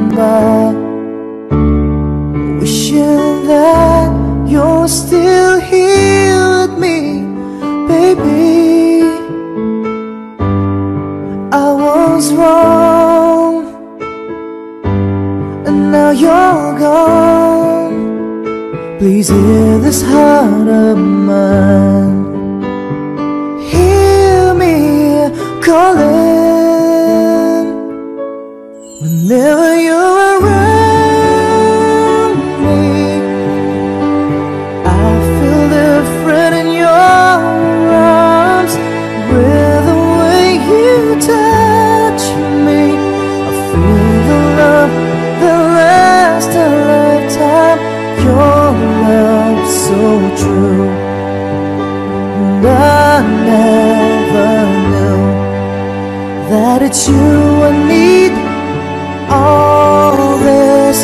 by, wishing that you're still here with me, baby. I was wrong, and now you're gone. Please hear this heart of mine. Hear me calling whenever you're around me. I feel different in your arms, with the way you touch me. I feel the love that lasts a lifetime. Your love so true, and I never knew that it's you I need all this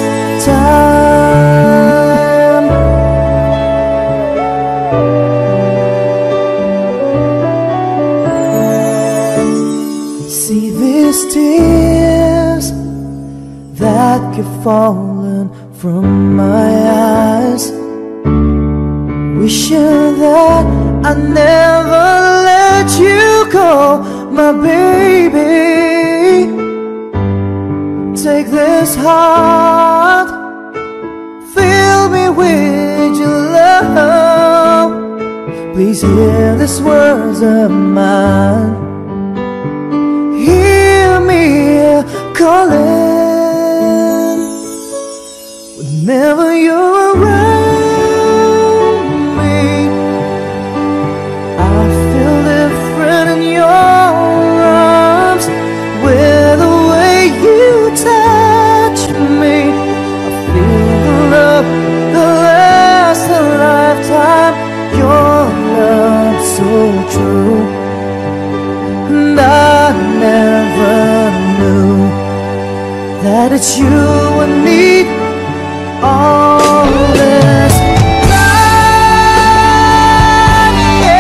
time. See these tears that keep falling from my eyes, wishing that I never let you go, my baby. Take this heart, fill me with your love. Please hear these words of mine. Hear me calling whenever you're around me. I feel different in your arms, with the way you touch me. I feel the love that lasts a lifetime. Your love so true, and I never knew that it's you I need all this time.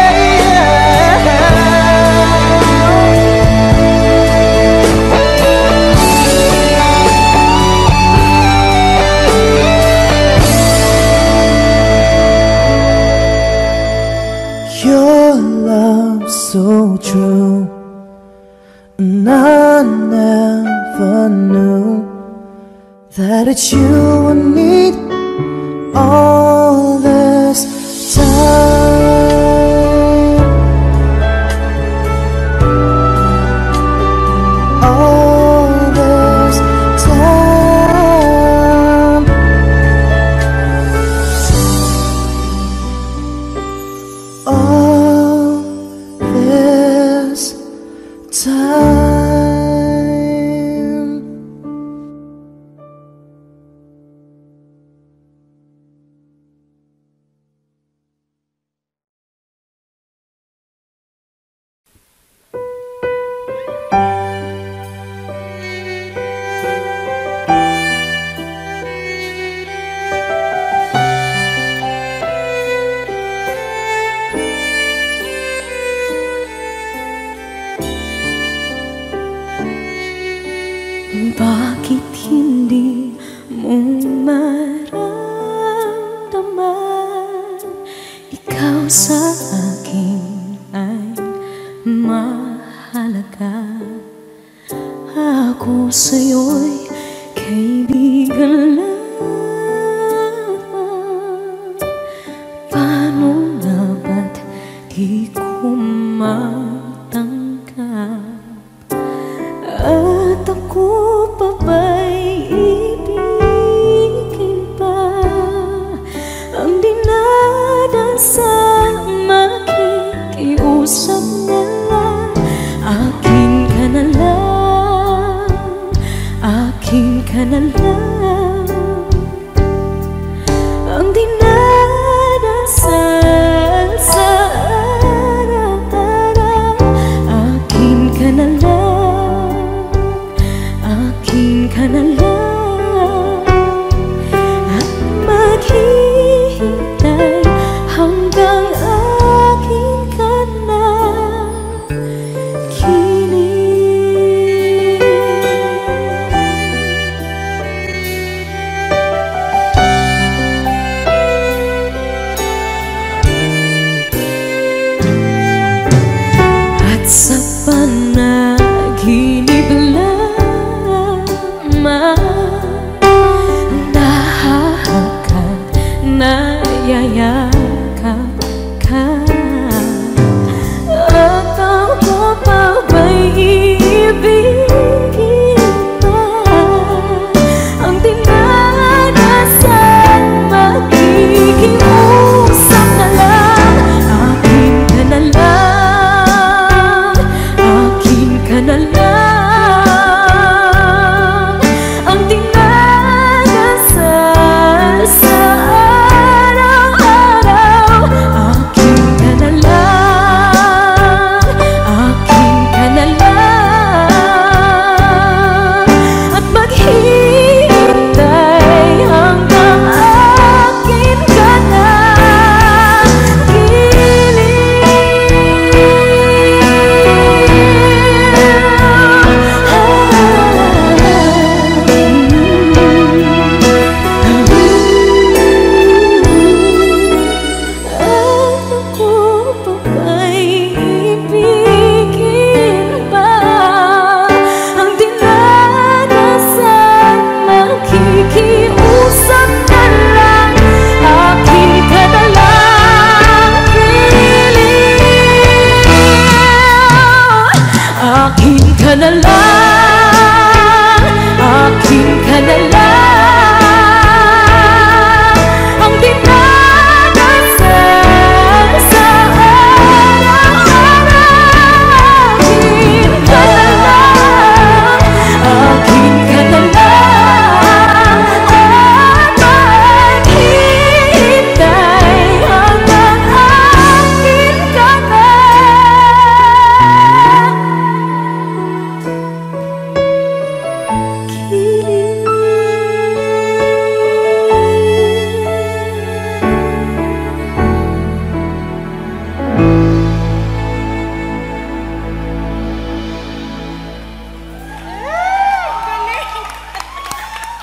Your love so true, and I never knew that it's you I need all this time. All this time. All this time. Bakit hindi mo maramdaman? Ikaw sa akin ay mahalaga. Ako sa'yo'y kaibigan lamang. Paano nga ba't di ko matanggap? At ako pa ba'y ibigin pa? Ang dinadasang makikiusap na lang. Akin ka na lang, akin ka na lang. Ang dinadasal sa araw-araw. Akin ka na lang, akin ka na lang. At maghihintay hanggang akin ka na kilig.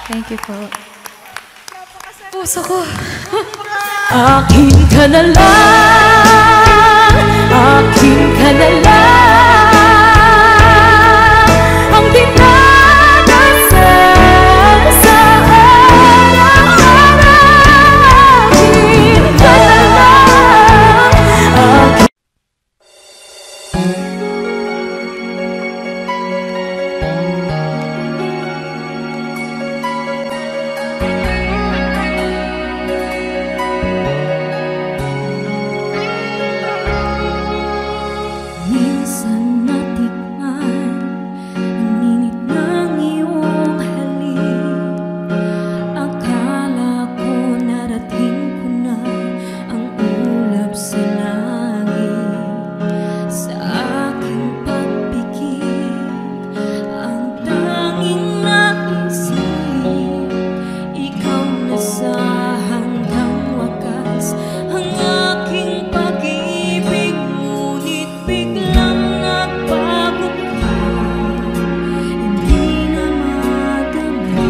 Thank you po. Puso ko. Akin ka na lang, akin ka na lang, ang dinadasal sa araw-araw. Akin ka na lang, akin. Minsan natikman ang init ng iyong halik. Akala ko narating ko na ang ulap sa langit. Sa aking pagpikit, ang tanging naisip, ikaw na sa hanggang wakas. Ang aking pag-ibig, ngunit biglang nagbago ka. Hindi na madama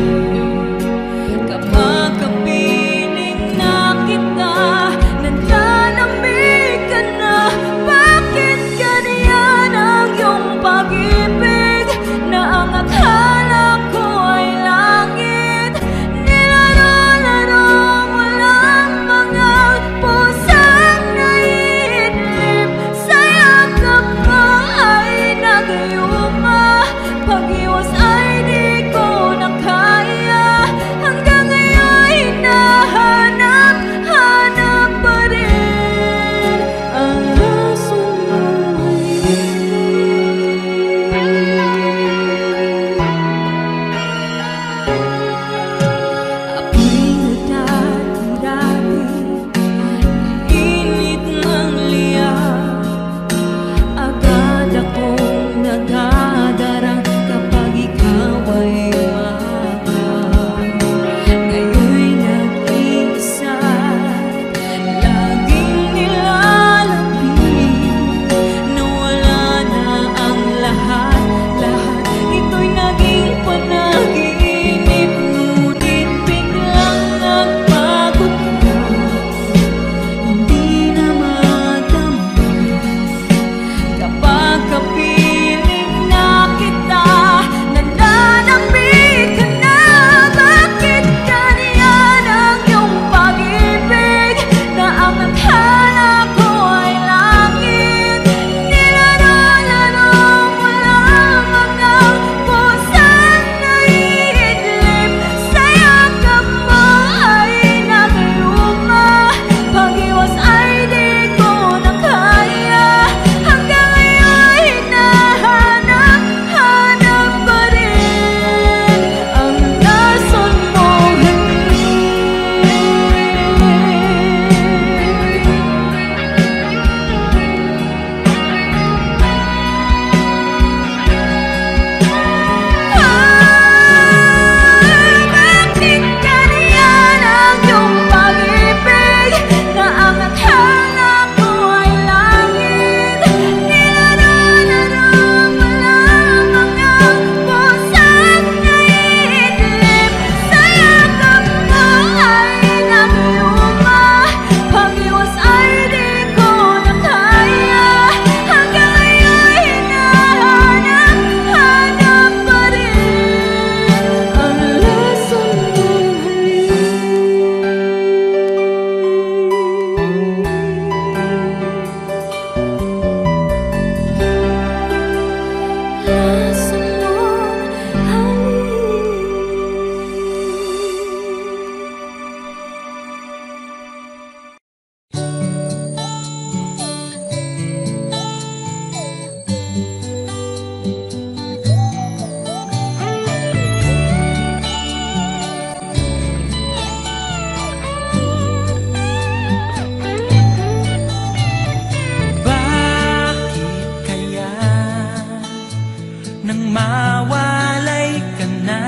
kapag kapiling na kita. Nananamig ka na. Bakit ganyan ang iyong pag-ibig, na ang akala ko ay langit? Nilaro-laro mo lang mga pusang naiidlip. Sa yakap mo ay nagayuma. Pag-iwas ay di ko na kaya. Hanggang ngayon hinahanap-hanap pa rin ang aso mo. Ako'y nadadirabi, init ng liyak. Agad akong nagadarang kapag ikaw ay umakyat. Ngayon'y nag-iisa, laging nilalapit. Nawala na ang lahat-lahat. Ito'y naging panaginip, ngunit biglang nagbago ka. Hindi na madama kapag kapiling na kita. Nananamig ka na. Bakit ganyan ang iyong pag-ibig, na ang akala ko ay langit? Nilaro-laro mo lang mga pusang naiidlip. Sa yakap mo ay nagayuma. Pag-iwas ay di ko na kaya. Hanggang ngayon hinahanap-hanap pa rin ang lason mo. Bakit ganyan ang iyong pag-ibig, na ang akala ko ay langit? Nilaro-laro mo lang mga pusang naiidlip. Sa yakap mo ay nagayuma. Pag-iwas ay di ko na kaya. Hanggang ngayon hinahanap-hanap pa rin ang lason mong lason mong Bakit kaya nang mawalay ka na,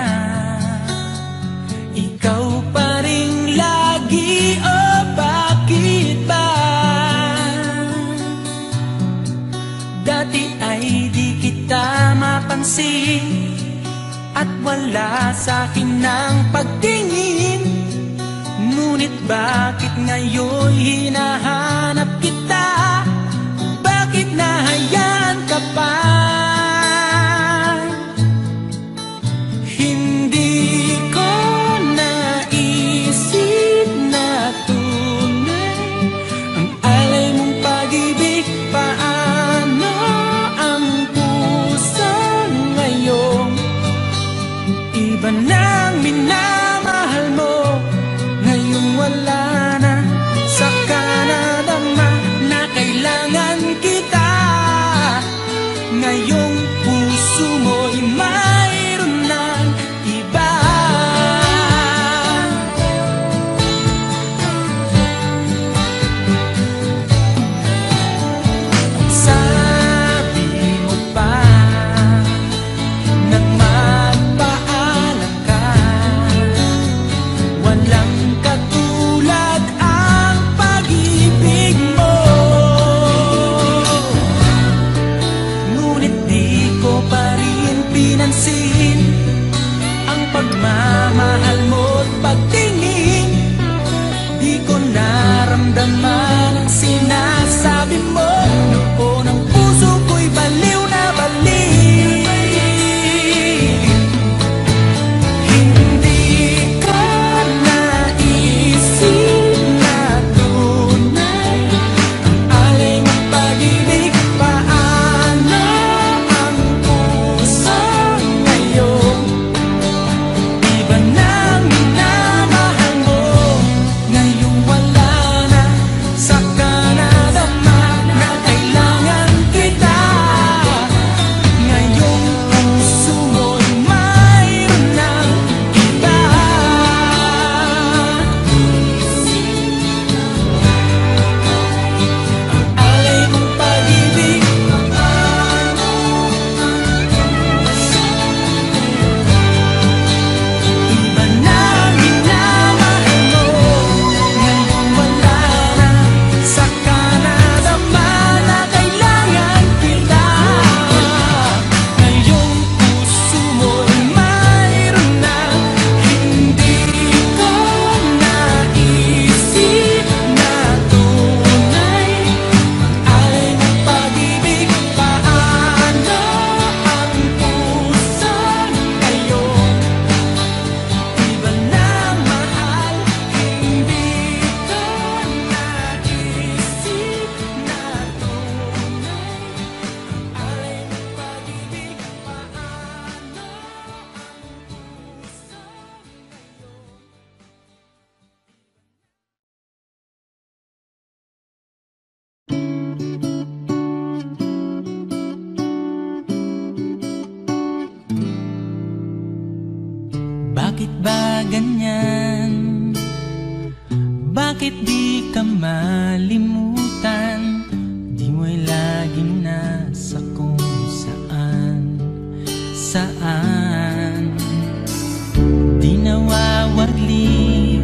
ikaw pa ring lagi, o bakit ba? Dati ay di kita mapansin, at wala sa'kin ng pagtingin. Ngunit bakit ngayon hinahanap kita? Bakit nahayaan ka pa? Hindi ko naisip na tunay ang alay mong pag-ibig. Paano ang puso ngayon? Iba nang minamahal mo, ngayong wala na. Saka nadama na kailangan kita. Ngayong puso mo'y mayroon ng iba. Sabi mo pa nang magpaalam ka, walang katulad ang pag-ibig mo. Ngunit di ko pa rin pinansin ang pagmamahal mo't pagtingin. Di ko naramdaman ang sinasabi mo. Noon ang puso ko'y baliw na baliw. Hindi ko naisip na tunay ang alay mong pag-ibig. Paano ang puso ngayon? Iba nang minamahal mo, ngayong wala na. Saka nadama na kailangan kita. Ngayong puso mo'y mayroon ng iba. Ang alay mong pag-ibig, iba nang minamahal mo, ngayong wala na. Saka nadama na kailangan kita. Ngayong puso mo'y mayroon na. Hindi ko naisip na tunay ang alay mong pag-ibig. Paano ang puso ngayon? Iba nang mahal, hindi ko naisip na tunay ang alay mong pag-ibig. Paano ang puso ngayon? Bakit ba ganyan? Bakit di ka malimutan? Di mo'y laging nasa kung saan, saan. Di nawawarli,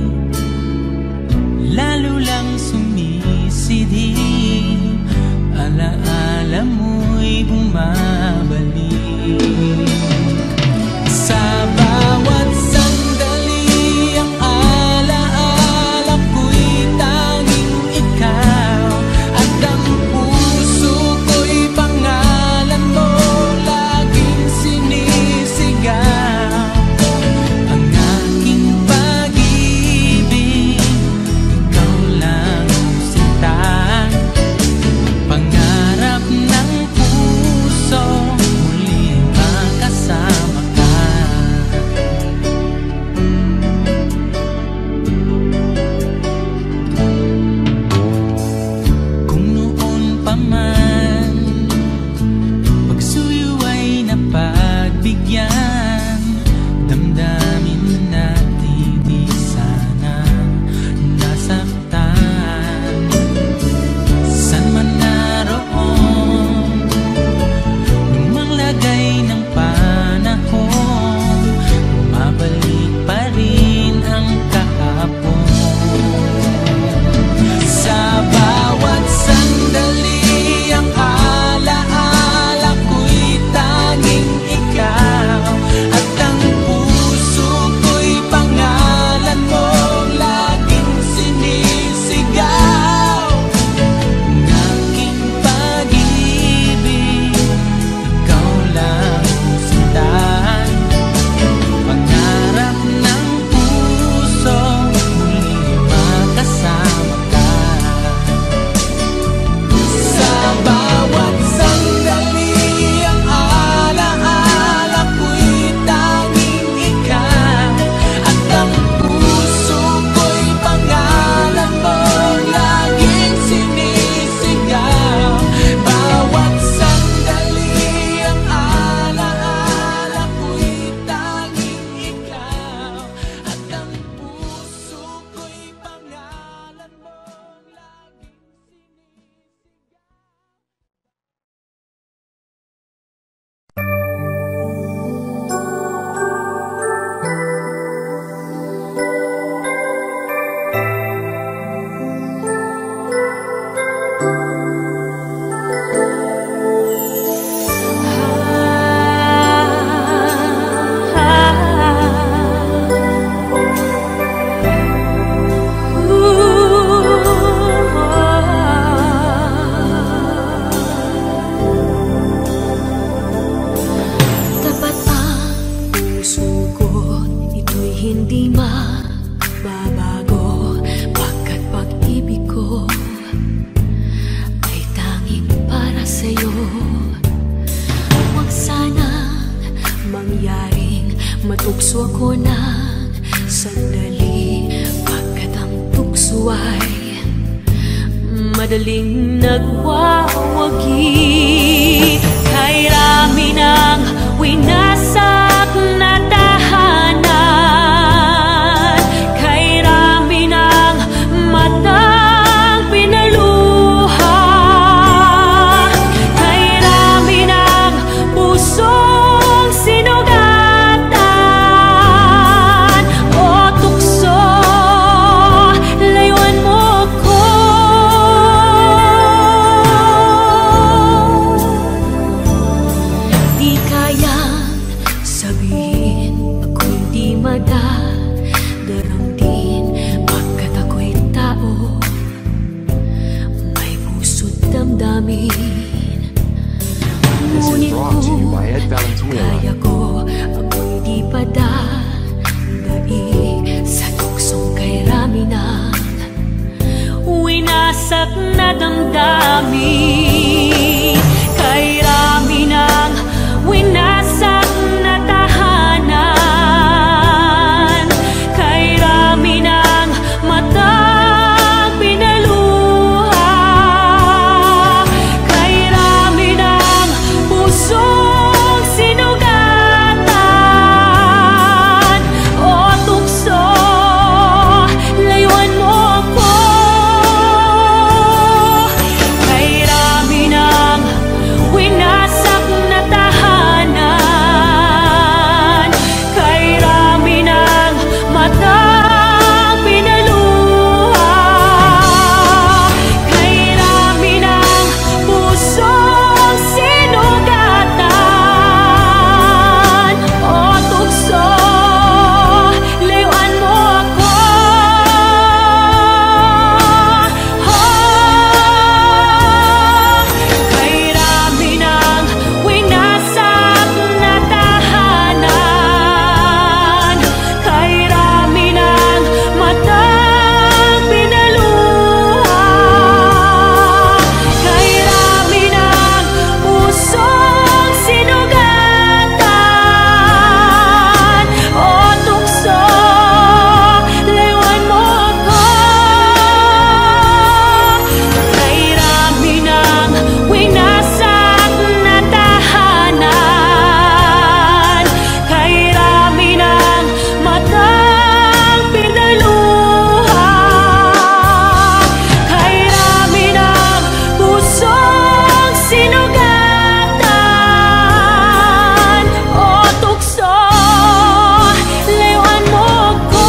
lalo lang sumisidhi. Alaala mo'y bumabalik. Sa bawat sandali, ang alaala ko'y tanging ikaw. At ang puso ko'y pangalan mo, laging sinisig. magbabago, pagkat pag-ibig ko ay tanging para sa'yo. Huwag sanang mangyaring matukso ako ng sandali, pagkat ang tukso ay madaling nagwawagi. Kay rami ng winasak na tahanan, kay rami ng matang pinaluha, kay rami ng pusong sinugatan. O tukso, layuan mo ko. Di kayang sabihin ako'y di madaramdin, pagkat ako'y tao, may puso't damdamin. This is Ngunit brought to you kung by Ed Valenzuela. kaya ko, ako'y di padadaig sa tuksong kay rami ng winasak na damdamin. Kay rami ng winasak na tahanan, kay rami ng matang pinaluha, kay rami ng pusong sinugatan. O tukso, layuan mo ko. Kay rami ng winasak na tahanan, kay rami ng matang pinaluha, kay rami ng pusong sinugatan. O tukso, layuan mo ako. Kay rami ng winasak na tahanan, kay rami ng matang pinaluha, kay rami ng pusong sinugatan. O tukso, layuan mo ako. Kay rami ng winasak na tahanan, kay rami ng matang pinaluha, kay rami ng pusong sinugatan. O tukso, layuan mo ko.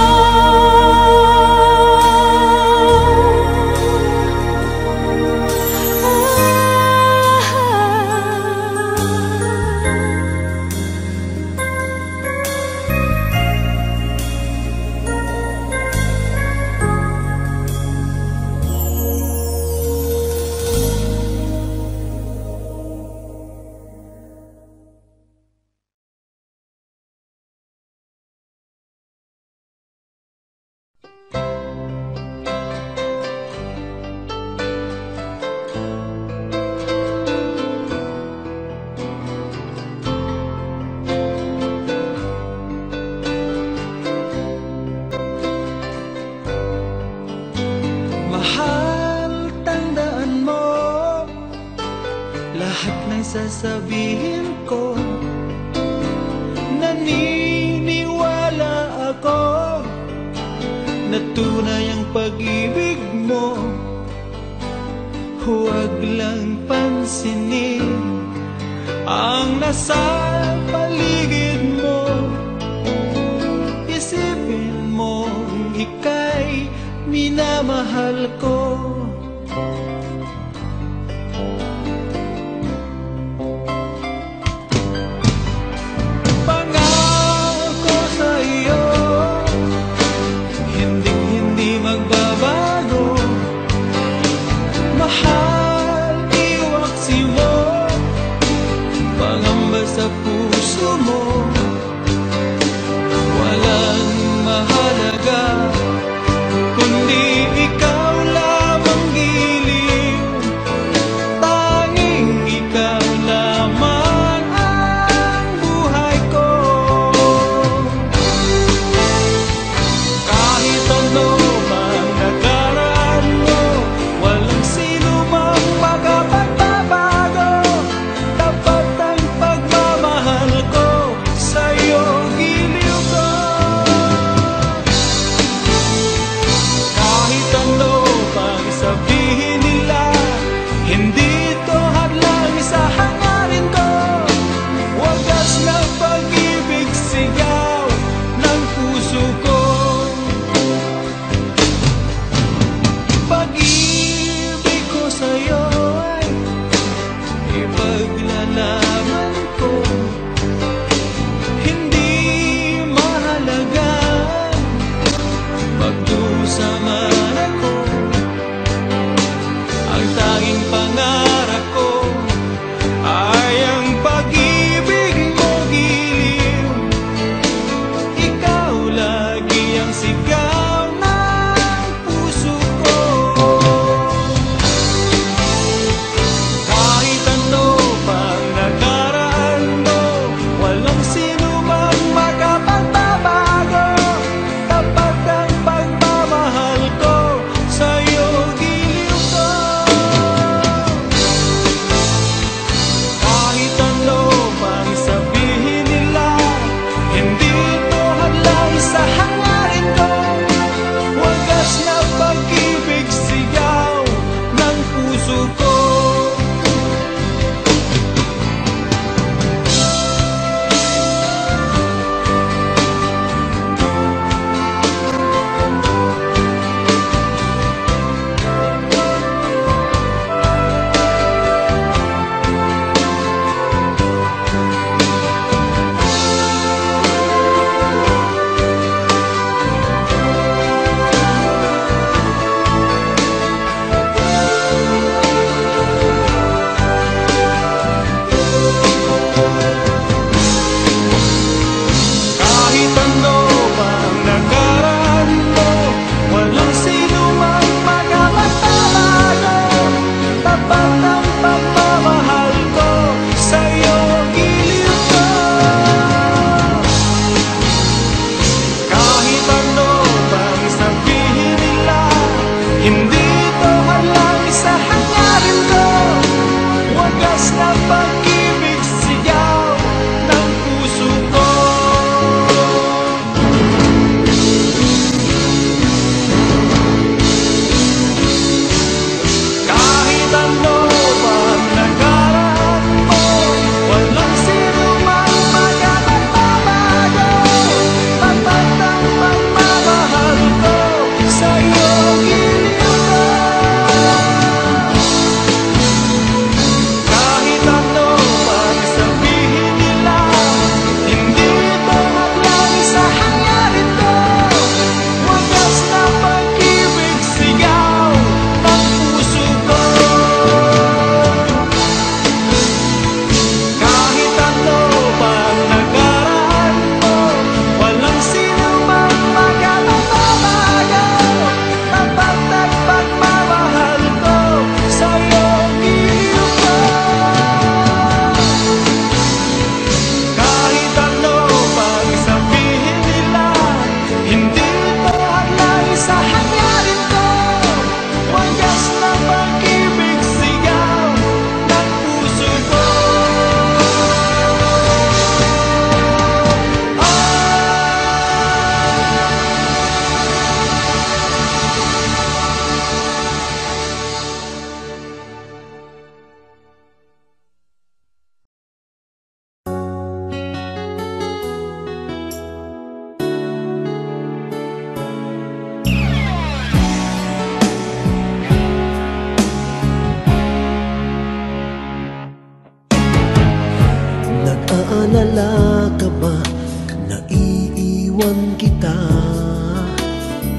Mahal, tandaan mo lahat ng sasabihin ko. Naniniwala ako na tunay ang pag-ibig mo. Huwag lang pansinin ang nasa paligid mo. Isipin mo ika'y minamahal ko. Pangako sa iyo, hindi magbabago. Mahal, iwaksi mo, pangamba sa puso mo. Walang mahalaga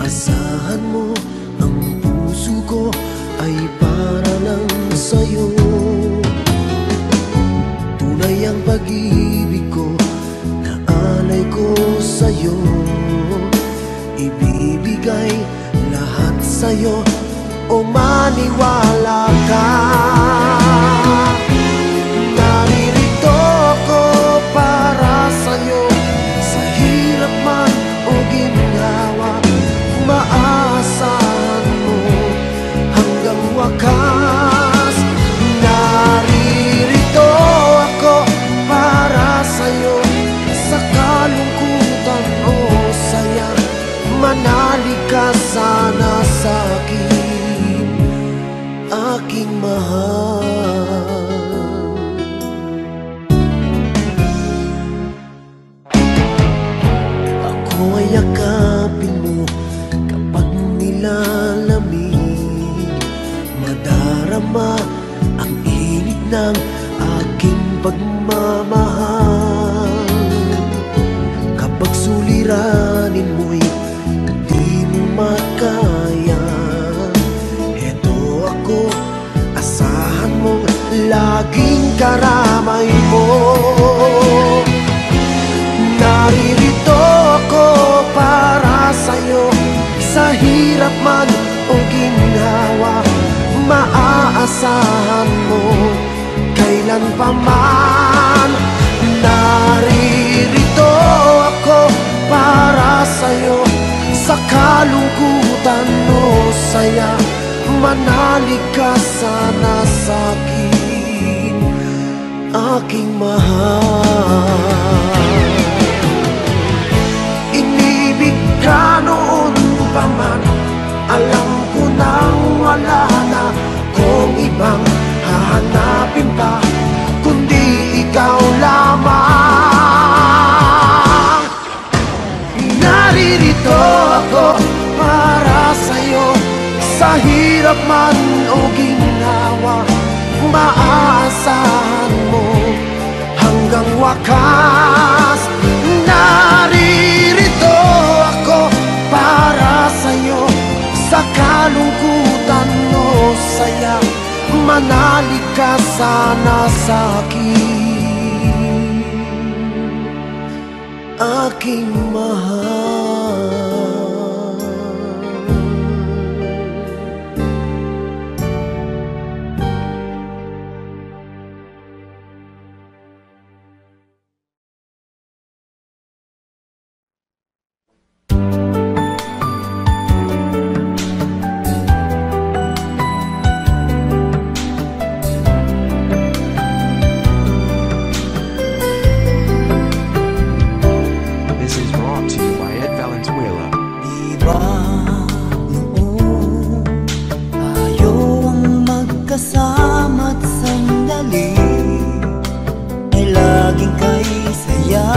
Asahan mo, ang puso ko ay para lang sa'yo. Tunay ang pag-ibig ko, naalay ko sa'yo. Ibibigay lahat sa'yo, o maniwala ka. Naririto ako para sa'yo, sa hirap man o ginhawa. Maasahan mo hanggang wakas. Naririto ako para sa'yo, sa kalungkutan o saya. Manalig ka sana sa'kin, aking mahal. Ako ay yakapin mo kapag nilalamig. Madarama ang init ng aking pagmamahal. Kapag suliranin mo'y di mo makaya, eto ako, asahan mong laging karamay mo. Naririto ako para sa'yo, sa hirap man o ginhawa. Maaasahan mo kailan pa man. Naririto ako para sa'yo, sa kalungkutan o saya. Manalig ka sana sa'kin, aking mahal. Inibig ka noon pa man, alam ko nang wala na kung ibang hahanapin pa, kundi ikaw lamang. Naririto ako para sa'yo, sa hirap man o ginhawa. Maaasahan mo hanggang wakas. Naririto ako para sa'yo, sa kalungkutan o saya. Manalig ka sana sa'kin, aking mahal. Kasama't sandali ay laging kay saya.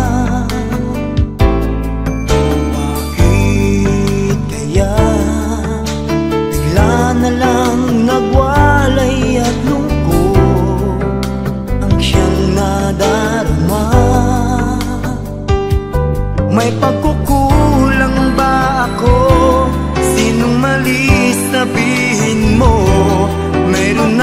Bakit kaya bigla na lang nagwalay at lungkot ang siyang nadarama? May pagkukulang ba ako? Sinong mali sabihin mo? Meron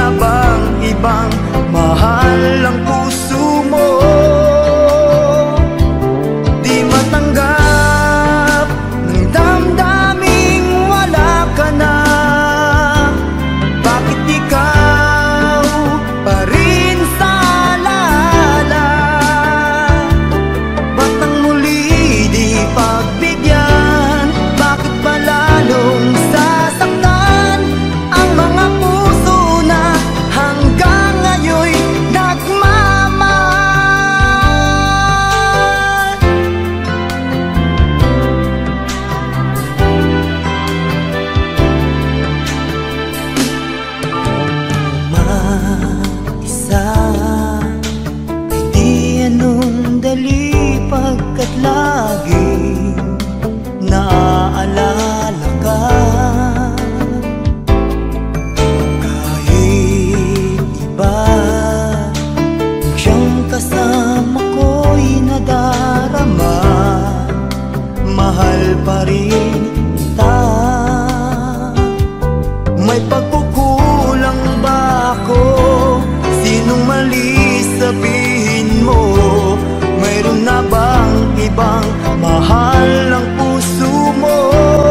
May pagkukulang ba ako? Sinong mali sabihin mo? Mayroon na bang ibang mahal ang puso mo?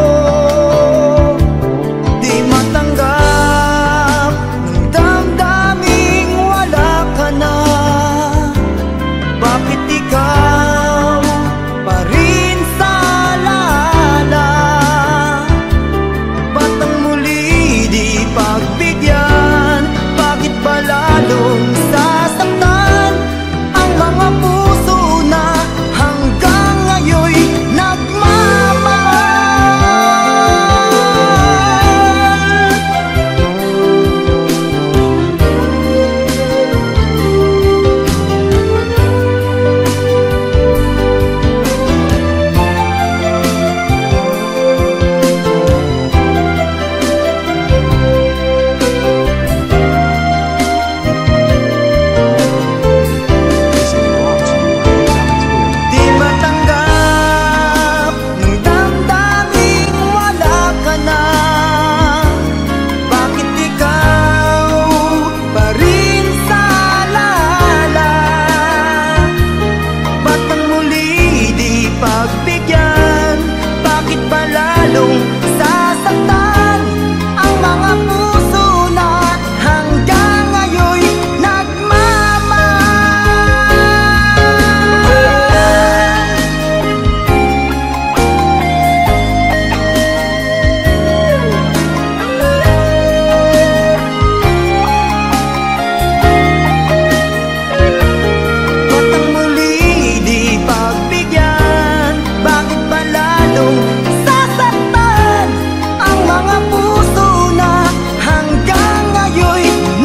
Di matanggap ng damdaming wala ka na. Bakit ikaw pa rin sa alala? Ba't ang muli di pagbigyan? Bakit ba lalong sasaktan ang mga puso na hanggang ngayon'y nagmamahal? Di matanggap ng damdaming wala ka na. Bakit ikaw pa rin sa alala? Ba't ang muli di pagbigyan? Bakit ba lalong sasaktan ang mga puso na hanggang ngayon'y nagmamahal? Ba't ang muli di pagbigyan? Bakit ba lalong sasaktan ang mga puso na hanggang ngayon'y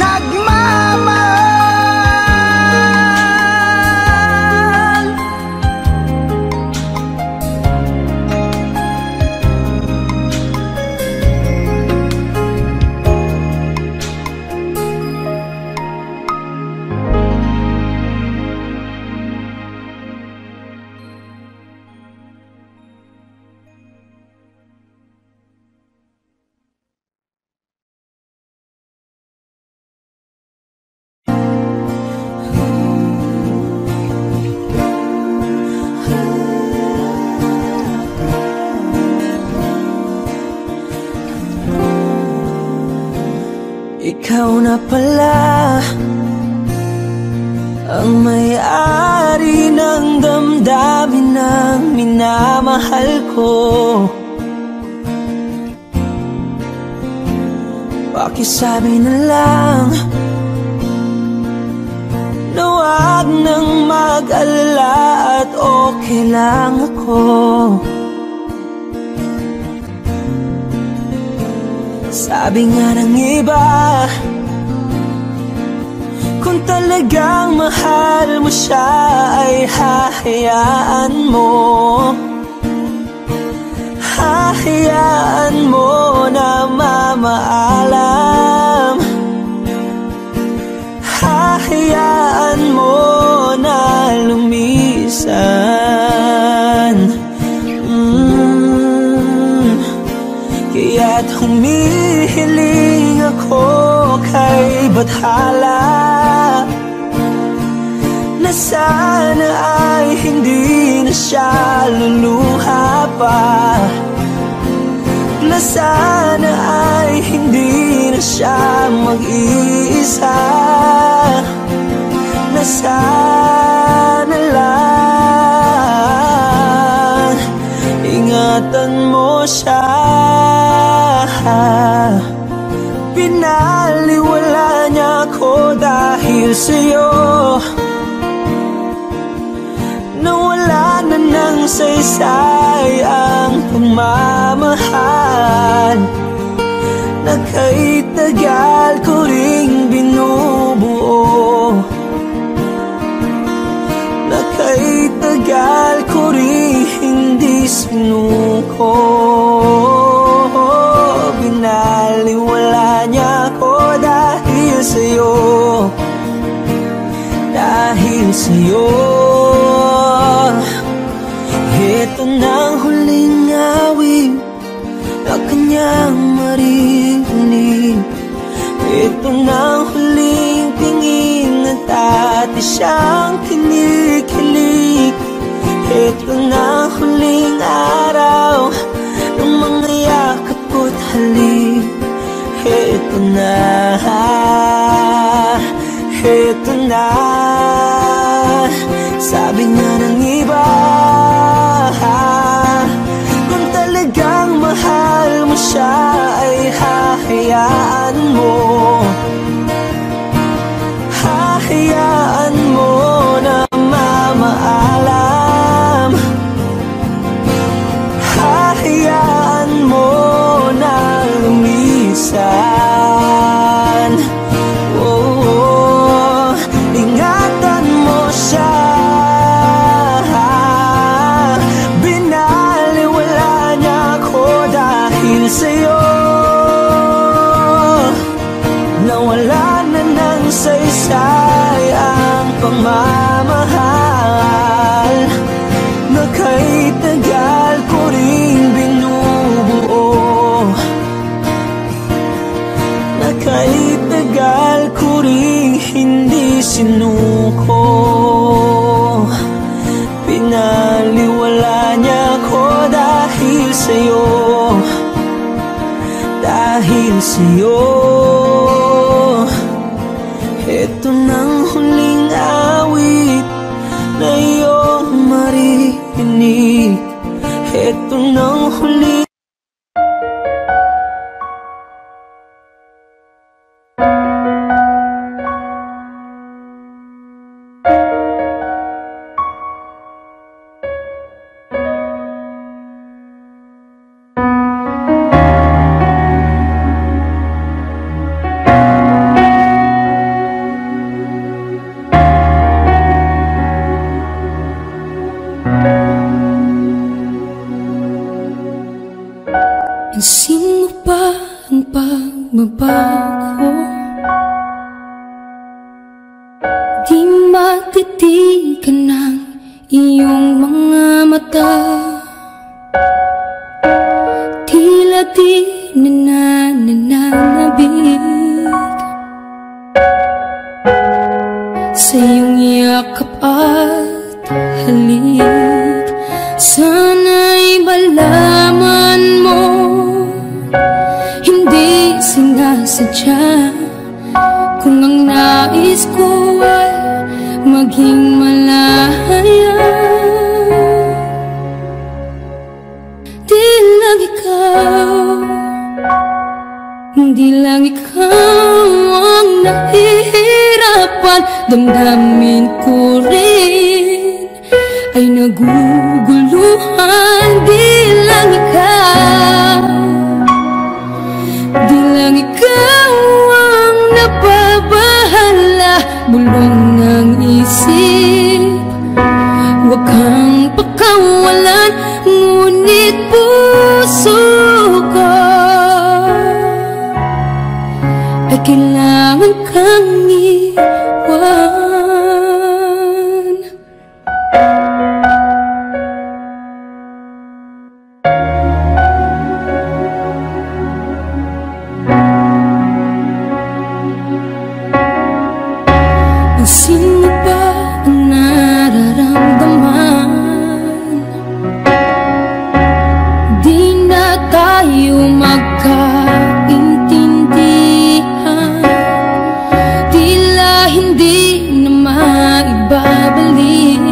nagmamahal? Ikaw na pala ang may-ari ng damdamin ng minamahal ko. Pakisabi na lang na wag nang mag-alala at okay lang ako. Sabi nga ng iba, kung talagang mahal mo siya ay hahayaan mo. Hahayaan mo na mamaalam. Hahayaan mo na lumisan. Kaya't humihiling ako kay Bathala na sana ay hindi na siya luluha pa, na sana ay hindi na siya mag-iisa, na sana lang ingatan mo siya. Pinaliwala niya ako dahil sa'yo, nawala na ng saysay ang pagmamahal na kay tagal ko ring binubuo, na kay tagal ko ring hindi sinuko. Binaliwala niya ako dahil sa'yo, dahil sa'yo. Ito na ang huling awit na kanyang maririnig. siyang kinikilig. Ito na huling araw ng mga yakap ko't halik. Ito na, ito na. Sabi nga ng iba, kung talagang mahal mo siya ay hahayaan mo. Hahayaan mo na mamaalam. Hahayaan mo na lumisan. Oh, ingatan mo siya. Binaliwala niya ako dahil sa'yo. Nawala na ng saysay ang pagmamahal na kay tagal ko rin binubuo. Na kay tagal ko rin hindi sinuko. Pinaliwala niya ko dahil sa'yo. Dahil sa'yo. Ito nang huling awit na iyong marinig. Ito nang huling Pansin mo ba ang pagbabago? Di matitigan ng iyong mga mata. Tila di nananabig sa iyong yakap at halik. Sana'y malaman mo, hindi sinasadya. Kung ang nais ko ay maging malaya, di lang ikaw, di lang ikaw ang nahihirapan. Damdamin ko rin ay naguguluhan. Di lang ikaw, di lang ikaw ang nababahala. Bulong ng isip, huwag kang pakawalan. Ngunit puso ko ay kailangan kang iwan. Sino ba ang nararamdaman? Di na tayo magkaintindihan. Tila hindi na maibabalik.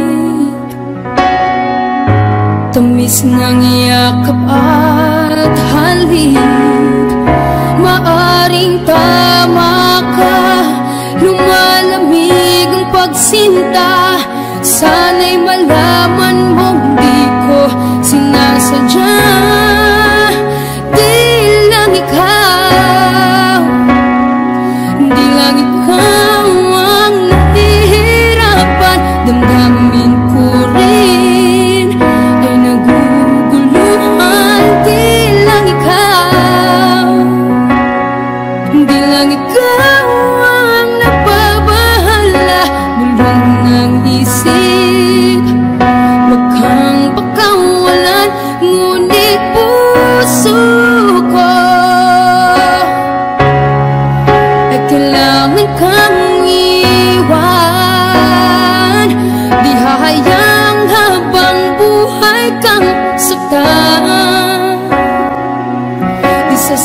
Tamis ng yakap at halik. Maaring tama ka, lumalamig ang pagsinta. Sana'y malaman mong di ko sinasadya. Di lang ikaw, di lang ikaw ang nahihirapan. Damdamin ko rin ay naguguluhan. Di lang ikaw, di lang ikaw ang nababahala. Bulong ng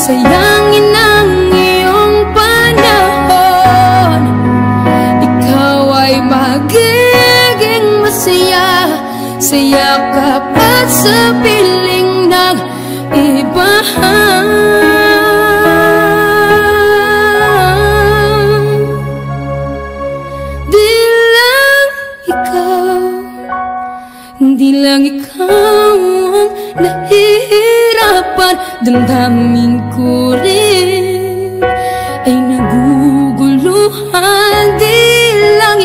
sayangin ang iyong panahon. Ikaw ay magiging masaya sa yakap at sa piling ng iba. Di lang ikaw ang nahihirapan, damdamin ko rin ay naguguluhan. Di lang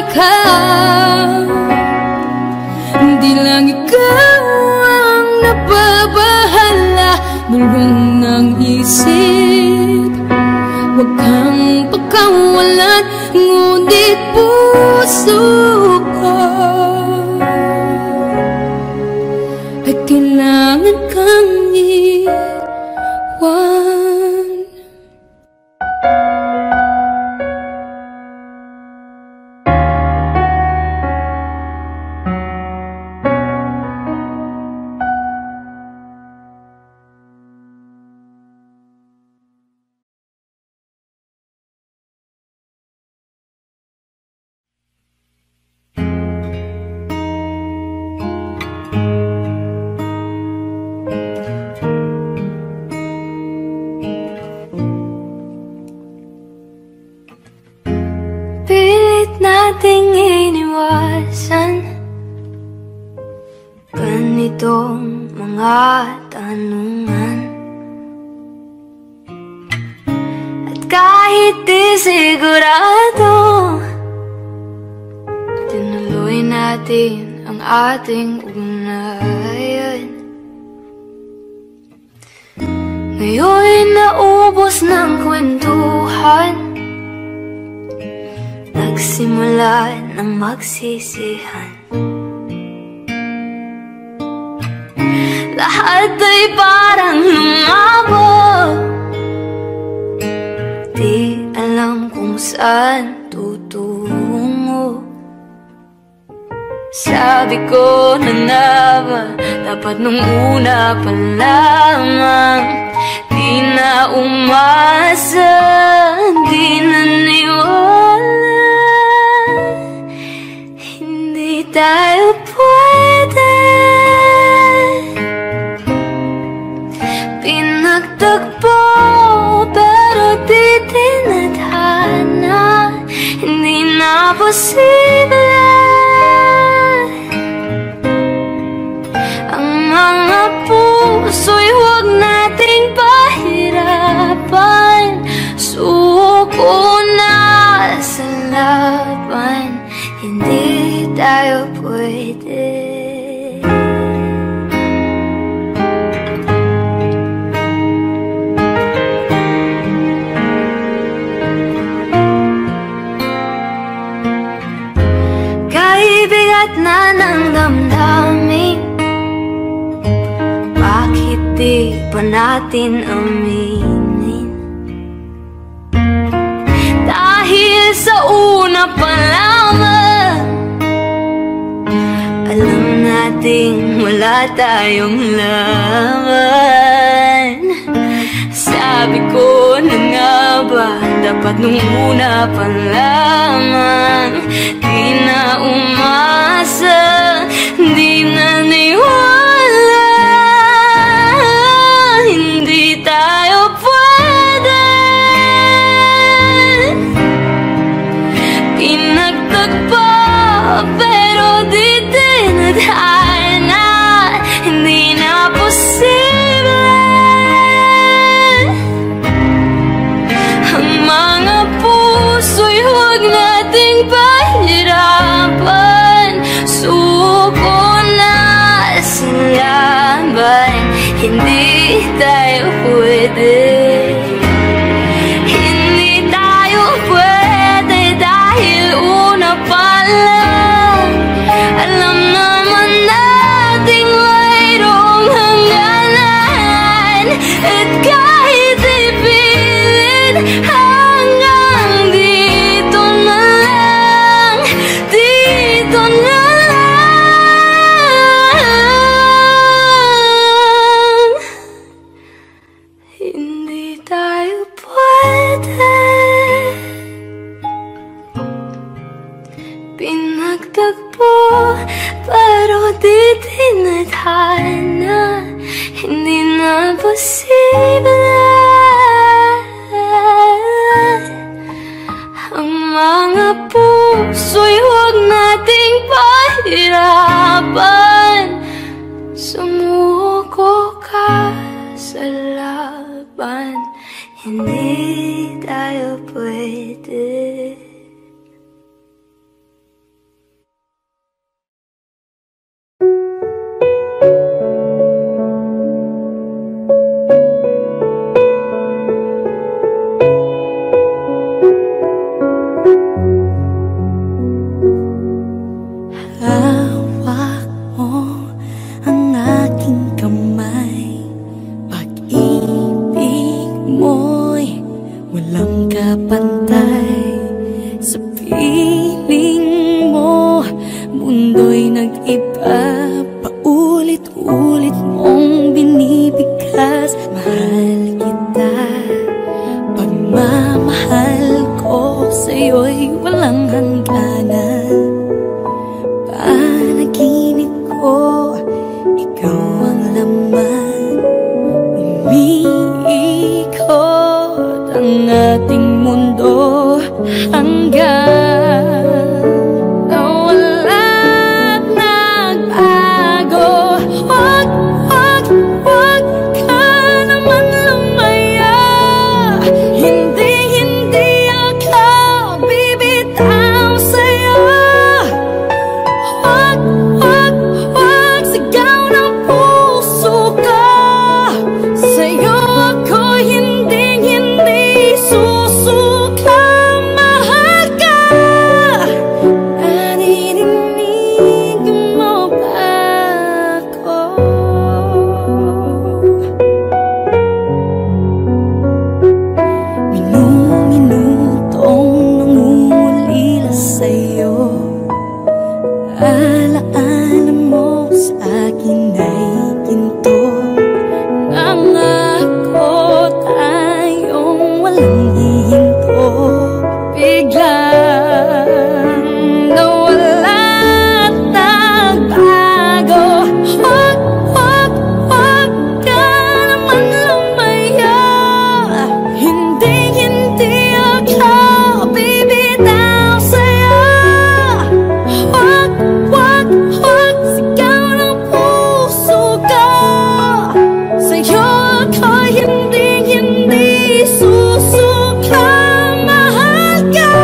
ikaw ang nababahala, bulong ng isip. Huwag kang pagkawalan, ngunit puso ko ay kailangan kang iwan. Nating iniwasan ganitong mga tanungan, at kahit di sigurado, tinuloy natin ang ating ugnayan. Ngayon'y naubos ng kwentuhan, nagsimula ng magsisihan. Lahat ay parang lumabo, di alam kung saan tutungo. Sabi ko na nga ba, dapat nung una pa lamang, di na umasa, di naniwala. Hindi tayo pwede, pinagtagpo pero di tinadhana. Hindi na posible ang mga puso'y huwag nating pahirapan. Suko na sa laban, hindi tayo pwede. Kaibigat na ng damdamin, bakit di pa natin aminin? Dahil sa una pa lamang, alam nating wala tayong laban. Sabi ko na nga ba, dapat nung una pa lamang, di na umasa, di na niwala. Hindi tayo pwede, pinagtagpo pero di tinadhana. Hindi na posible ang mga puso'y huwag nating pahirapan. Suko na sa laban, hindi tayo pwede. Hindi tayo pwede dahil una pa lang, alam naman nating mayroong hangganan. At kahit ipilit, hanggang dito na lang, dito na lang. Hindi tayo imposible. Ang mga puso'y huwag nating pahirapan. Sumuko ka sa laban, hindi tayo pwede. Hawak mo ang aking kamay, pag-ibig mo'y walang kapantay. Sa piling mo, mundo'y nag-iba, paulit-ulit mong binibigkas. Mahal kita, pagmamahal ko sa'yo'y walang hangganan. Panaginip ko, ikaw ang laman. Umiikot ang ating mundo hanggang nawala't nagbago. Huwag, huwag, huwag ka naman lumaya. Hindi, hindi ako bibitaw sa'yo. Huwag, huwag, huwag, sigaw ng puso ko. Sa'yo ako hindi, hindi susuka. Mahal ka, naririnig mo ba ako? Minu-minutong nangungulila sa'yo. Alaala mo sa akin ay ginto. Nangako tayong walang hihinto. Biglang nawala't nagbago. Huwag, huwag, huwag ka naman lumaya. Hindi, hindi ako bibitaw sa'yo. Huwag, huwag, huwag, sigaw ng puso ko. Sa'yo ako hindi, hindi susuka. Mahal ka,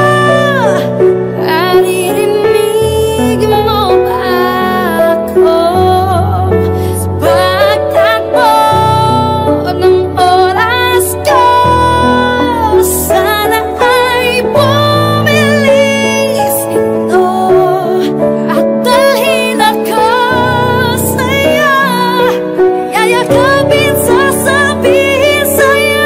naririnig mo ba ako? Sa pagtakbo ng oras ko, sana ay bumilis ito at dalhin ako sa'yo. Yayakapin, sasabihin sa'yo.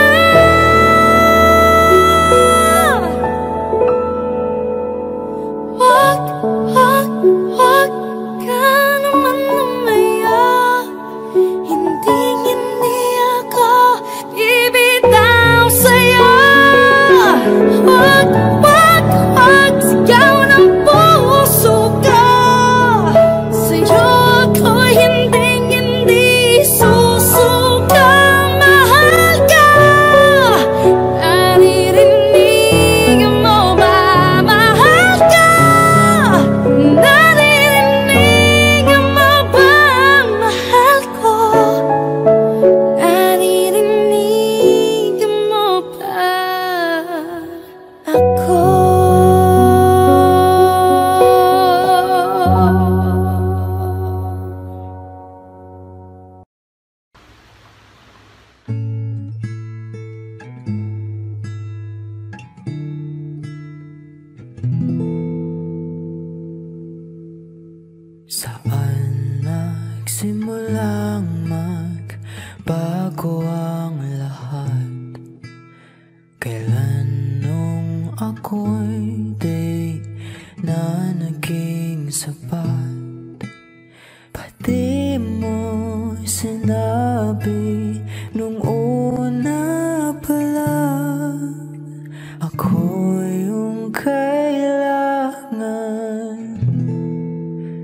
Huwag, huwag, huwag ka naman lumaya. Hindi, hindi ako bibitaw sa'yo. Huwag, huwag, huwag, sigaw ng puso ko. Sa'yo ako hindi, hindi susuka. Mahal ka, naririnig mo ba? Mahal ka, naririnig mo ba? Mahal ko, naririnig mo ba ako? Saan nagsimulang magbago ang lahat? Kailan nung ako'y di na naging sapat? Pati mo sinabi nung una pa lang, ako yung kailangan,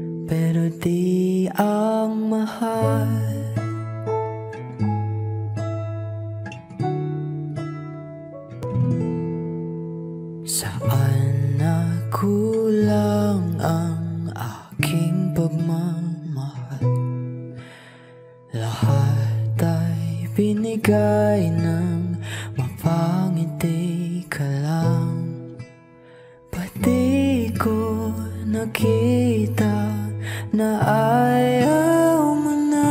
pero di ang mahal. binigay ng mapangiti ka lang. Pati ko nakita na ayaw mo na.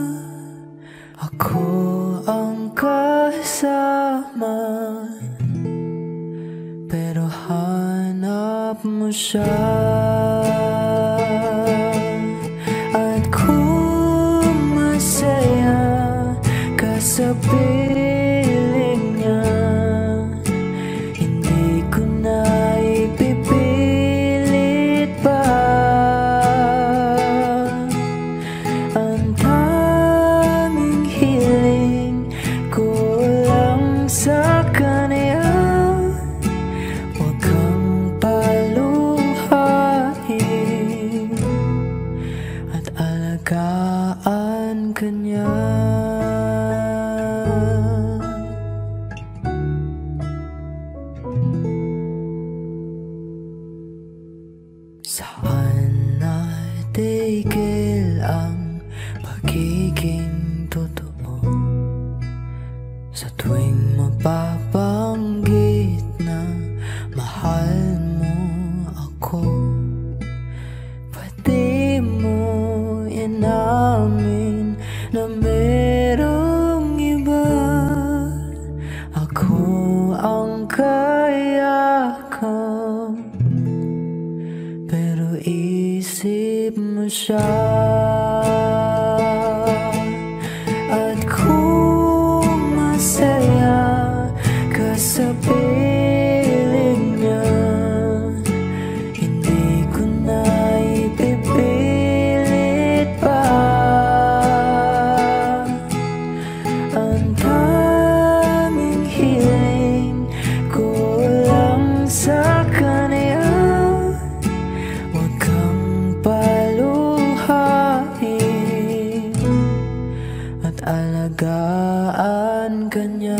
Ako ang kasama, pero hanap mo siya. At kung masaya ka sa piling niya, hindi ko na ipipilit pa. Ang tanging hiling ko lang sa kanya, huwag kang paluhain at alagaan ka niya. Saan natigil ang pagiging totoo? Sa tuwing mapabanggit na mahal mo ako, pati mo inamin na merong iba. Ako ang kayakap, pero isip mo siya. At kung masaya ka sa piling niya, hindi ko na ipipilit pa. Ang tanging hiling ko lang sa kanya, huwag kang paluhain at alagaan ka niya.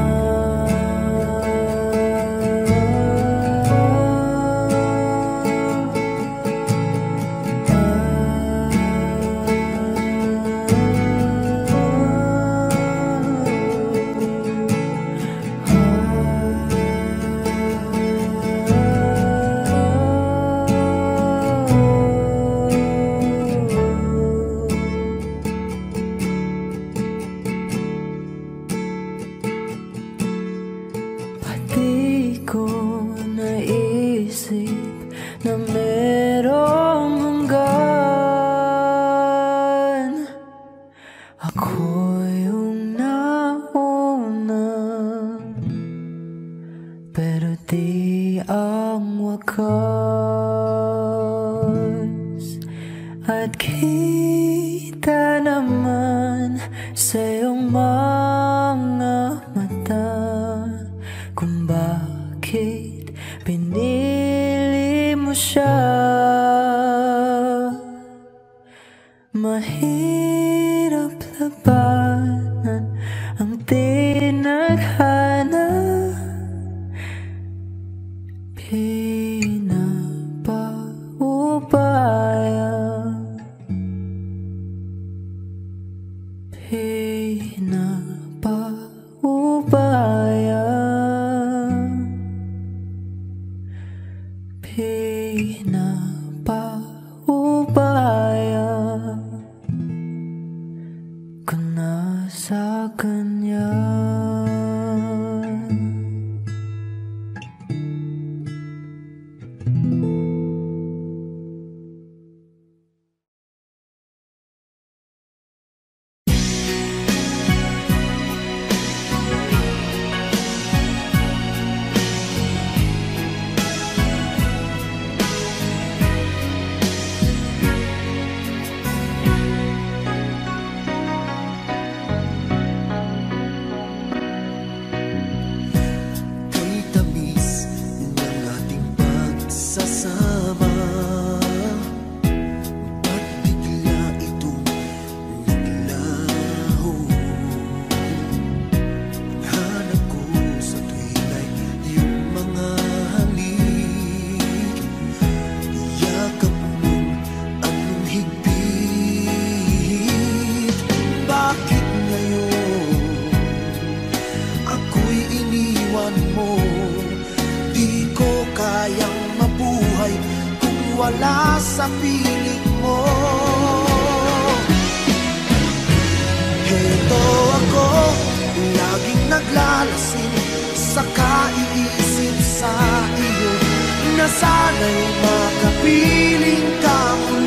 Pati ko naisip na merong hanggan. Ako yung nauna, pero di ang wakas. At kita naman sa iyong mga mata kung bakit pinili mo siya. Mahirap labanan ang tinadhana, pinapaubaya, pinapaubaya, pinapaubaya ko na sa kanya. wala sa piling mo. Heto ako, laging naglalasing sa kaiisip sa iyo, na sana'y makapiling ka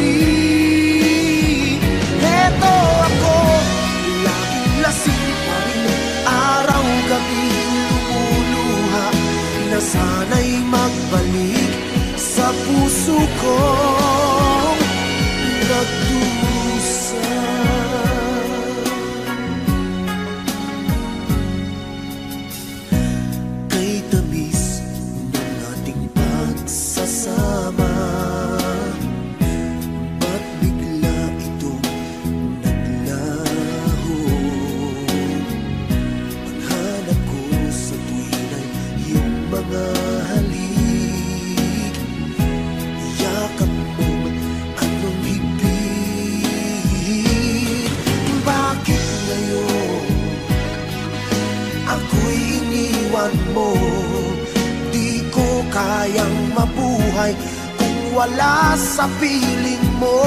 muli. Heto ako, laging lasing pa rin, araw-gabi lumuluha, na sana'y magbalik sa puso kong nagdusa. Kay tamis ng ating pagsasama, ba't bigla itong naglaho? Paghanap ko sa tuwin ay iyong mga halik, yakap mo anong higpit. Bakit ngayon ako'y iniwan mo? Di ko kayang mabuhay kung wala sa piling mo.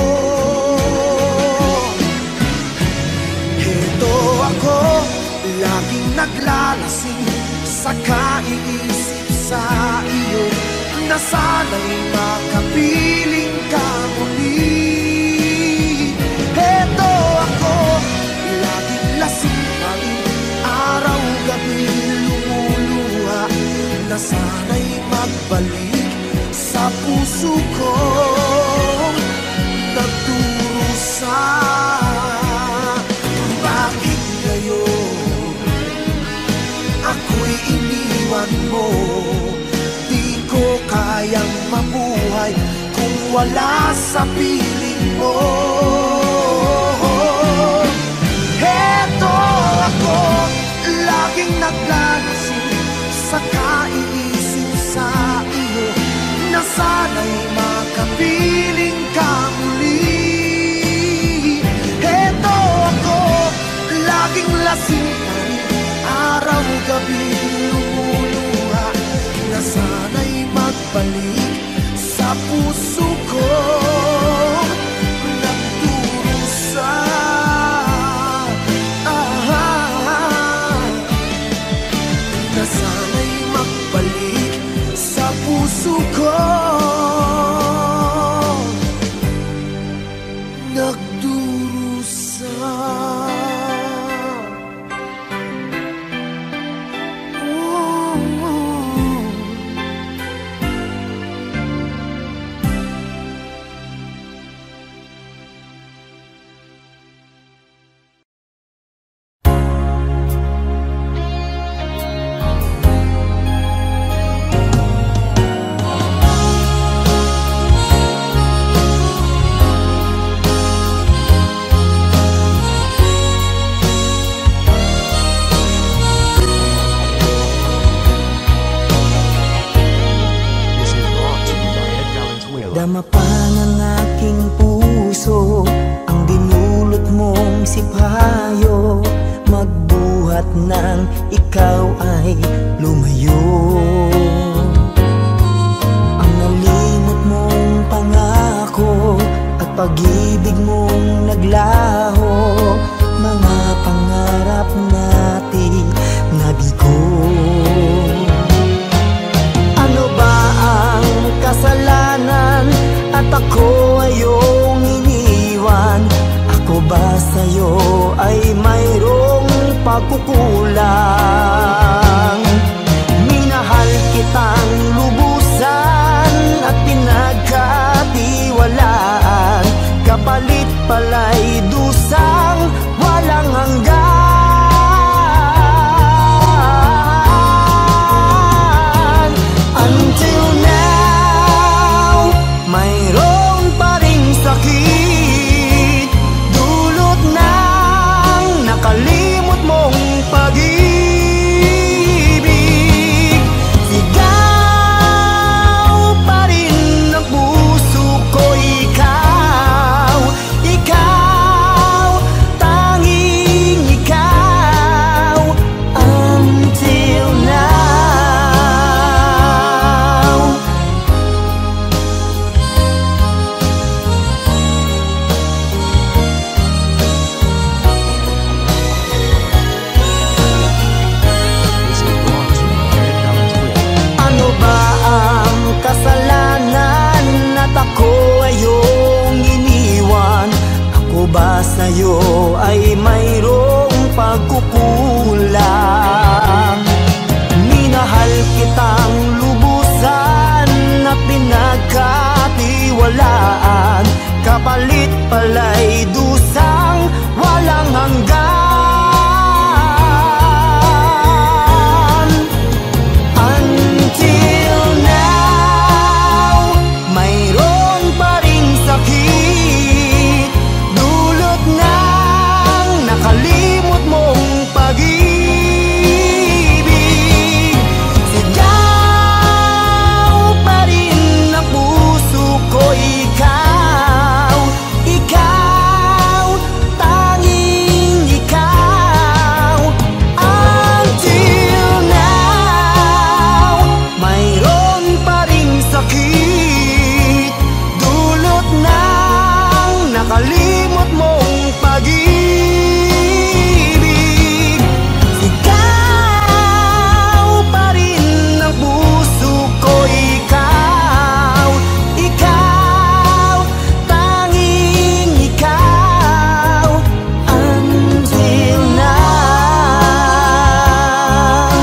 Heto ako, laging naglalasing sa kaiisip sa iyo, na sana'y makapiling ka muli. Heto ako, laging lasing pa rin, araw-gabi lumuluha, na sana'y magbalik sa puso kong nagdurusa. Bakit ngayon ako'y iniwan mo? Di ko kayang mabuhay kung wala sa piling mo. Heto ako, laging naglalasing sa kaiisip sa iyo, na sana'y makapiling ka muli. Heto ako, laging lasing pa rin, araw-gabi lumuluha, na sana'y magbalik sa puso ko nagdurusa. Na sana'y magbalik sa puso ko nagdurusa. Dama pa ng aking puso ang dinulot mong sipayo, magbuhat ng ikaw ay lumayo. Ang nalimot mong pangako at pag-ibig mong naglaho, mga pangarap natin nabigo. Ano ba ang kasalanan at ako ay iyong iniwan? Ako ba sa'yo ay mayroong pagkukulang? Minahal kitang lubusan at pinagkatiwalaan, kapalit pala'y dusang walang hanggan. walay dusang walang hanggan. Until now, mayroon pa ring sakit, dulot ng nakalimot mong pag-ibig. Sigaw pa rin ang puso ko, ikaw, ikaw, tanging ikaw. Until now, mayroon pa ring sakit, dulot ng nakalimot mong pag-ibig. Sigaw pa rin ang puso ko, ikaw, ikaw, tanging ikaw. Until now.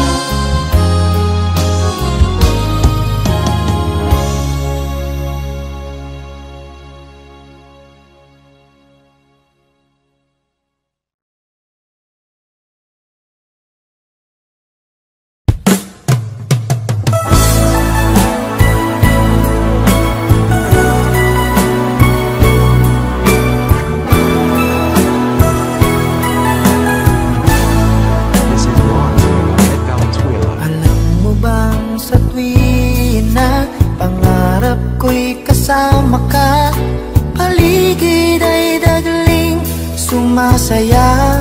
Alam mo bang sa tuwing na pangarap ko'y kasama ka, paligid ay dagling sumasaya.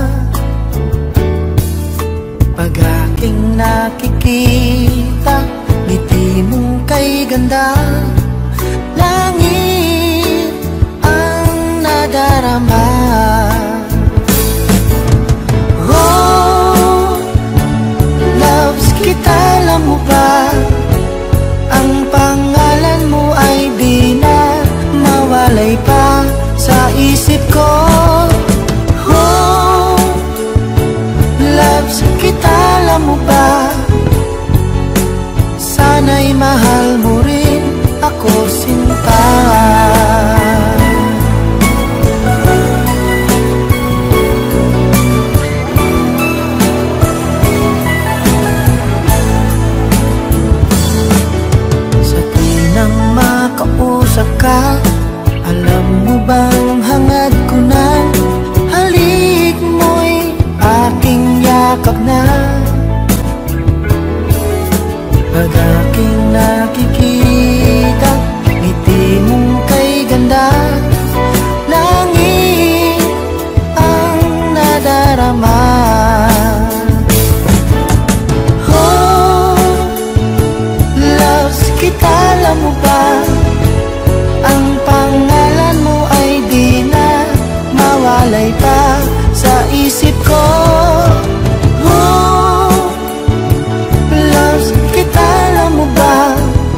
Pag aking nakikita, ngiti mong kay ganda, langit ang nadarama. Oh, loves kita, alam mo ba? Ang pangalan mo ay di na mawalay pa sa isip ko. Oh, loves kita, alam mo ba? Sana'y mahal mo rin ako, sinta. Sa tinang makausap ka, alam mo bang hangad ko na, halik mo'y aking yakap na. Pag aking nakikita, ngiti mong kay ganda, langit ang nadarama. Oh, loves kita, alam mo ba? Ang pangalan mo ay di na mawalay pa sa isip ko. Oh, loves kita, alam mo ba?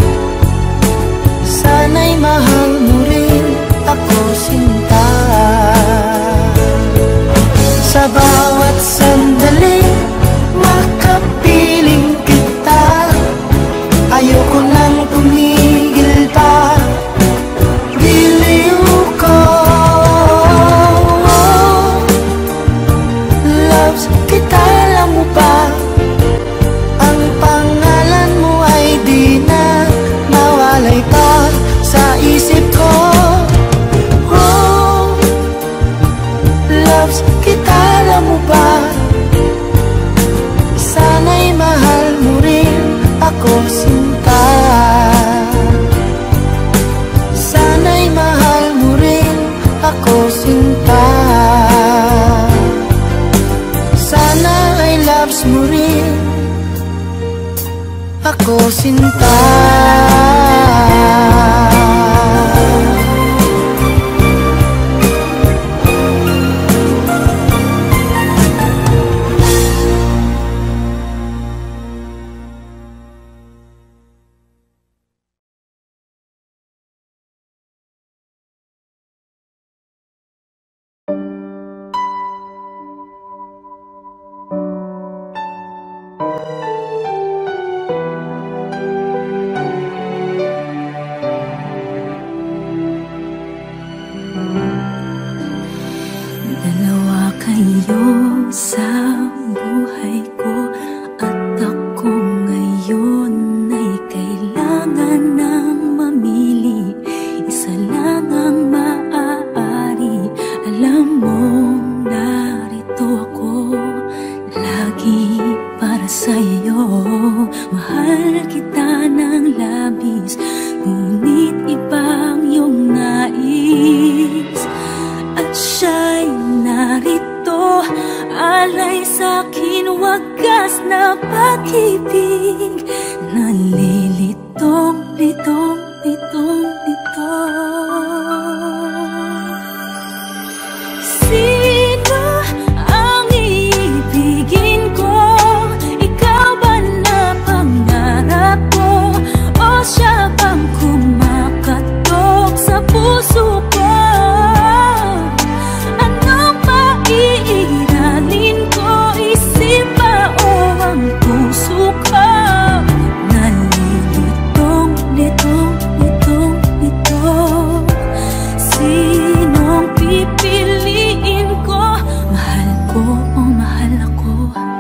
Sana'y mahal mo rin ako, sinta. Sa bawat sandali, makapiling kita, ayoko nang tumigil pa. Giliw ko, loves kita, alam mo ba? Ang pangalan mo ay di na mawalay pa sa isip ko. Oh, loves kita, alam mo ba? Sana'y mahal mo rin ako, sinta. Sana'y mahal mo rin ako, sinta. Sana ay loves mo rin ako, sinta. sa'yo. Mahal kita ng labis, ngunit ibang iyong nais. At siya'y narito, alay sa'kin wagas na pag-ibig. Nalilitong, litong, litong, litong. Sino ang iibigin ko? Ikaw ba na pangarap ko? O siya bang kumakatok sa puso ko? Ano pa iiralin ko? Isip ba o ang puso ko? Nalilitong, litong, litong, litong. Sinong pipiliin ko? Mahal ko o mahal ako?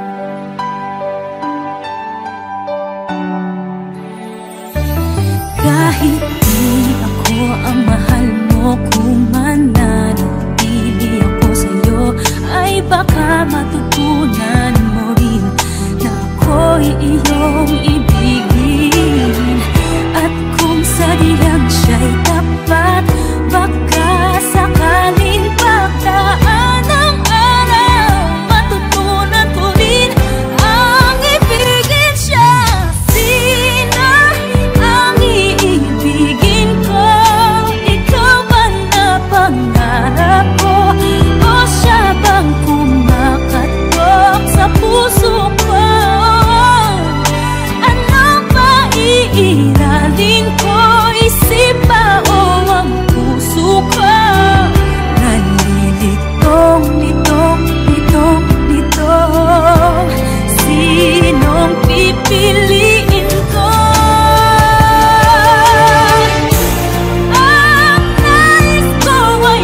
Kahit di ako ang mahal mo, kung mananatili ako sa'yo, ay baka matutunan mo rin na ako'y iyong ibigin. At kung sadyang siya'y tapat, baka sakaling pagdaan ng araw, matutunan ko rin ang ibigin siya. Sino ang iibigin ko? Ikaw ba na pangarap ko? O siya bang kumakatok sa puso ko? Ano ba iiralin ko? Isip ba o ang puso ko? Nalilitong, litong, litong, litong. Sinong pipiliin ko? Ang nais ko ay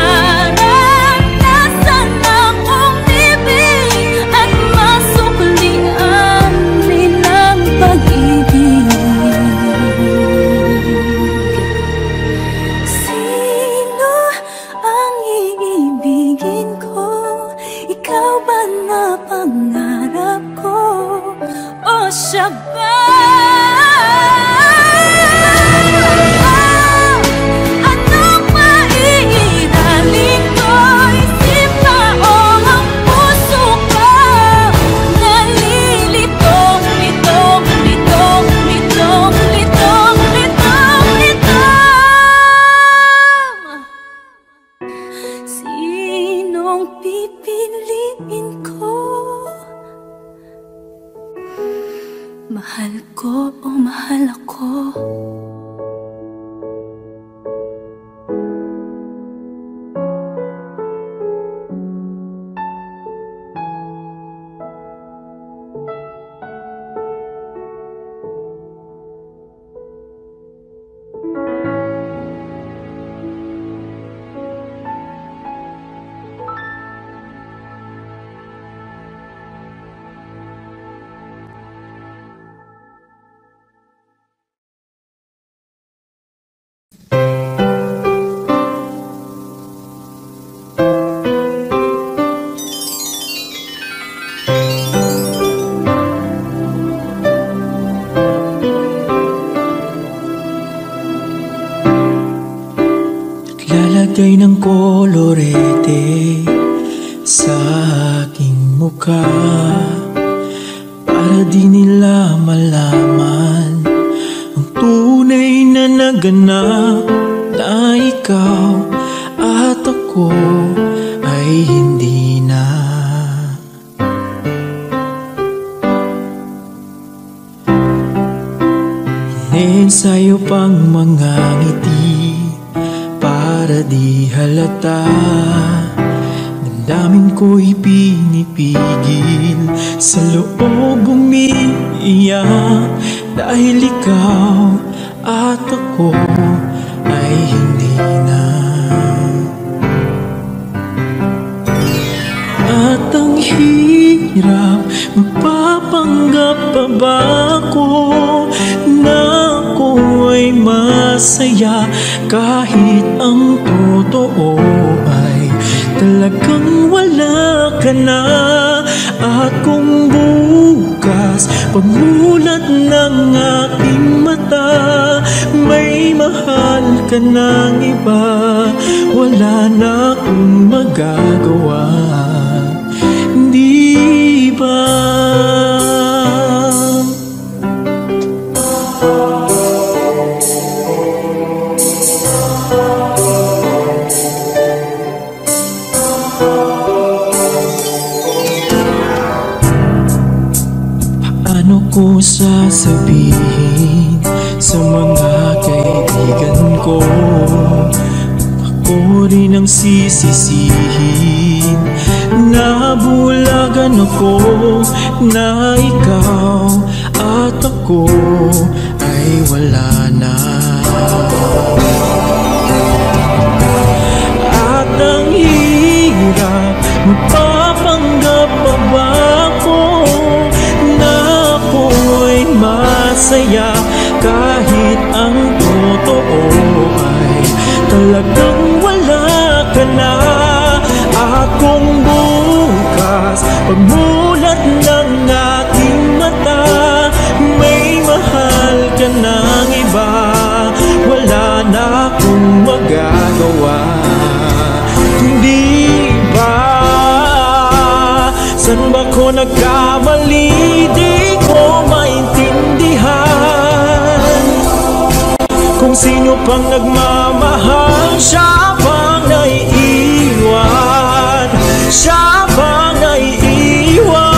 maranasan akong ibig at masuklian rin ang pag-ibig. Sino ang iibigin ko? Ikaw ba na pangarap ko? O siya ba? Ano pa iiralin ko? Isip ba o ang puso ko? Nalilitong, litong, litong, litong, litong, litong, litong. Sinong pipiliin ko? Mahal ko o mahal ako? Lalagay ng kolorete sa aking mukha para di nila malaman ang tunay na naganap, na ikaw at ako ay hindi na. Iniensayo pang mga ngiti para di halata, damdamin ko'y pinipigil, sa loob umiiyak, dahil ikaw at ako ay hindi na. At ang hirap, magpapanggap pa ba ako na ako ay masaya, kahit ang totoo ay talagang wala ka na. At kung bukas Pagmulat ng aking mata, may mahal ka ng iba. Wala na akong magagawa, di ba? Paano ko sasabihin sa mga kaibigan ko? Ako rin ang sisisihin. Nabulagan ako na ikaw at ako ay wala na. At ang hirap, magpapanggap pa ba ako na ako'y masaya kahit ang totoo ay talagang wala ka na. At kung bukas pagmulat ng aking mata, may mahal ka ng iba, wala na akong magagawa, hindi ba? San ba ko nagkamali? Di ko maintindihan. Kung sino pang nagmamahal, siya pang naiiwan, siya pang naiiwan.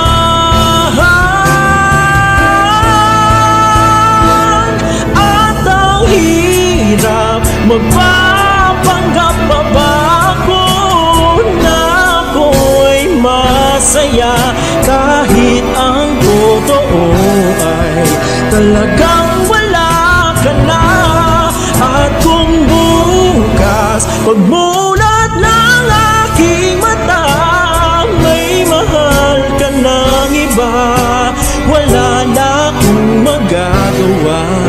At ang hirap, magpapanggap pa ba ako na ako'y masaya kahit ang totoo ay talagang wala ka na. At kung bukas pagmulat ng aking mata, may mahal ka ng iba, wala na akong magagawa.